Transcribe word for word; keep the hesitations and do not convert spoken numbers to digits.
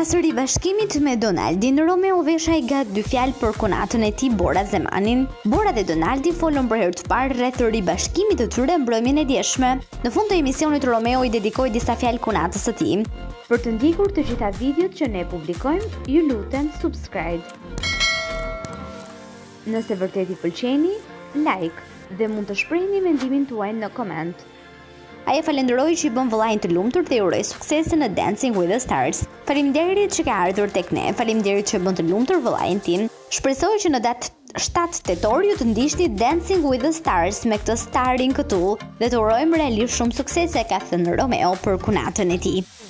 Pas ribashkimit me Donaldin, Romeo Veshaj gat dy fjalë për kunatën e tij Bora Zemanin. Bora dhe Donaldi folën për herë të parë rreth ribashkimit të tyre mbrëmjen e djeshme. Në fund të emisionit Romeo i dedikoi disa fjalë kunatës së tij. Për të ndjekur të gjitha videot që ne publikojmë, ju lutem subscribe. Nëse vërtet i pëlqeni, like dhe mund të shprehni mendimin tuaj në koment. Ai e falenderoi që i bën vëllain të lumtur dhe i uroi suksese në Dancing with the Stars. Faleminderit që ka ardhur tek ne, faleminderit që e bën të lumtur vëllain tim. Shpresoj që në datë shtatë tetor ju të ndiqni Dancing with the Stars me këtë starin këtu dhe të urojmë realisht shumë suksese, ka thënë Romeo për kunatën e tij.